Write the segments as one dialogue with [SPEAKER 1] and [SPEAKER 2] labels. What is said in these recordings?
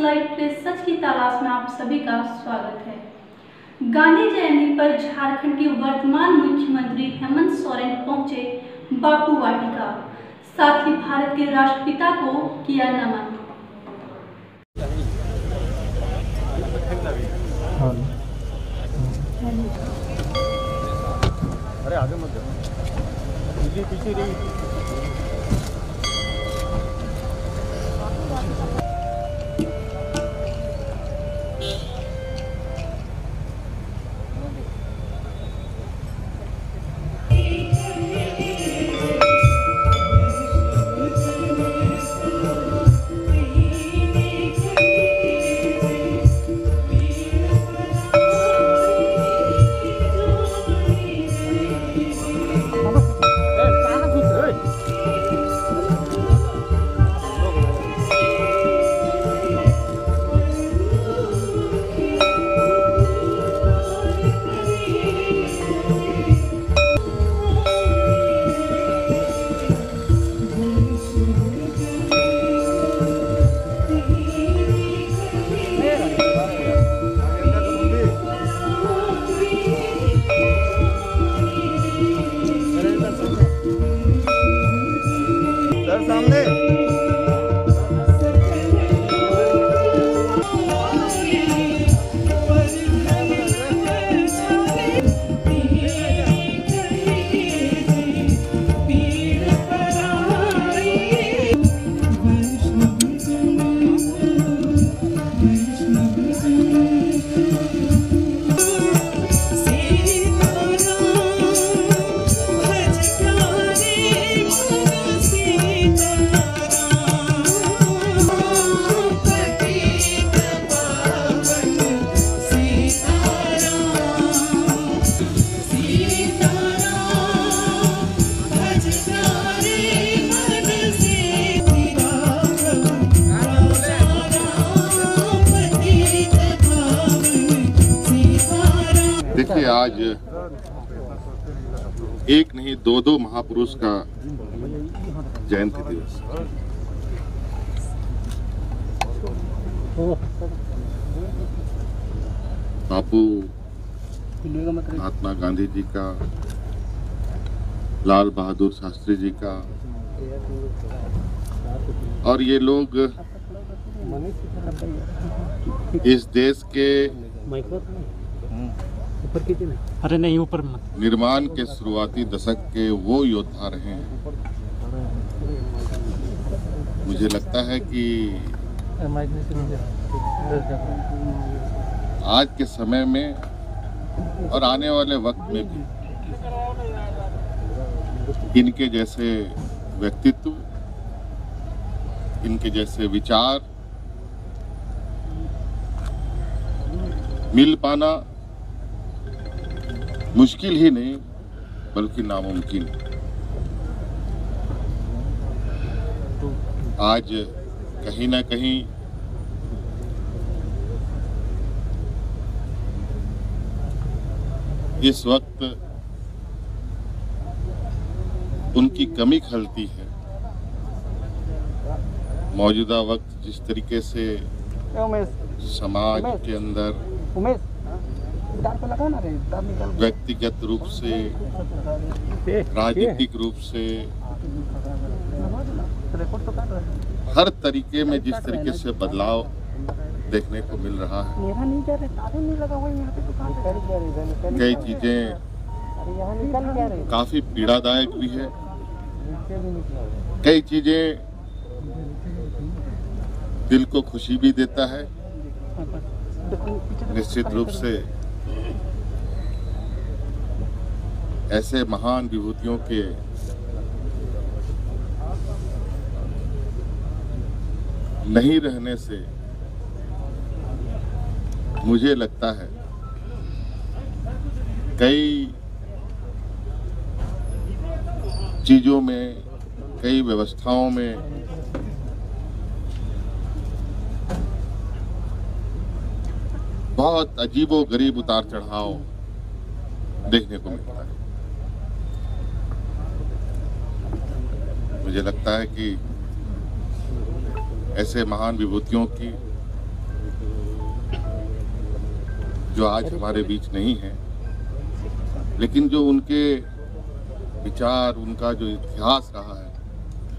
[SPEAKER 1] Live press सच की तलाश में आप सभी का स्वागत है। गांधी जयंती पर झारखंड के वर्तमान मुख्यमंत्री हेमंत सोरेन पहुंचे बापू वाटिका, साथ ही भारत के राष्ट्रपिता को किया नमन।
[SPEAKER 2] अरे आगे मत जाओ, पीछे रही।
[SPEAKER 3] देखिए, आज एक नहीं दो महापुरुष का जयंती दिवस। बापू महात्मा गांधी जी का, लाल बहादुर शास्त्री जी का, और ये लोग इस देश के
[SPEAKER 2] अरे नहीं, ऊपर मत।
[SPEAKER 3] निर्माण के शुरुआती दशक के वो योद्धा रहे हैं। मुझे लगता है कि आज के समय में और आने वाले वक्त में भी इनके जैसे व्यक्तित्व, इनके जैसे विचार मिल पाना मुश्किल ही नहीं बल्कि नामुमकिन। आज कहीं ना कहीं इस वक्त उनकी कमी खलती है। मौजूदा वक्त जिस तरीके से समाज के अंदर व्यक्तिगत रूप से, राजनीतिक रूप से, हर तरीके में जिस तरीके से बदलाव देखने को मिल रहा है, कई चीजें काफी पीड़ादायक भी है, कई चीजें दिल को खुशी भी देता है। निश्चित रूप से ऐसे महान विभूतियों के नहीं रहने से मुझे लगता है कई चीजों में, कई व्यवस्थाओं में बहुत अजीबोगरीब उतार चढ़ाव देखने को मिलता है। मुझे लगता है कि ऐसे महान विभूतियों की जो आज हमारे बीच नहीं है, लेकिन जो उनके विचार, उनका जो इतिहास रहा है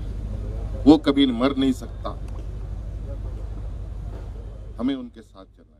[SPEAKER 3] वो कभी मर नहीं सकता। हमें उनके साथ चलना।